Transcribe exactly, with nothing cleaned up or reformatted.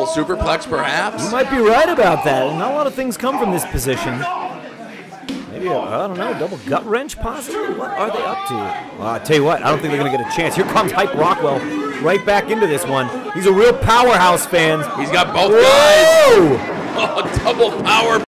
superplex, perhaps? You might be right about that. Not a lot of things come from this position. Maybe, a, I don't know, a double gut wrench possibly? What are they up to? Well, I tell you what, I don't think they're going to get a chance. Here comes Hype Rockwell right back into this one. He's a real powerhouse, fans. He's got both Whoa! guys. Oh, double power.